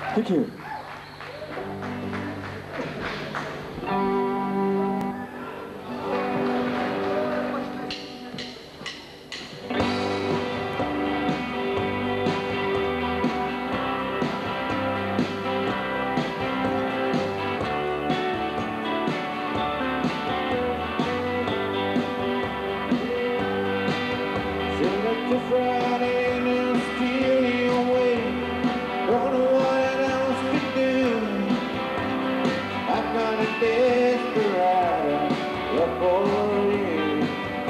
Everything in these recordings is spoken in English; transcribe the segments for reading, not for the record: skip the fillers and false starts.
Thank you. Friday and steal you away. Don't know what else to do. I've got a desperate love for you.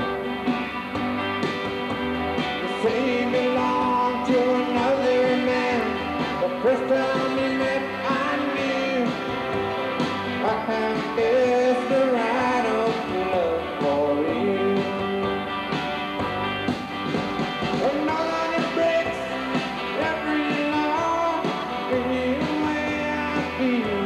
You say you belong to another man. The first time we met, I knew I have desperate love for you. Another breaks every law in the way I feel.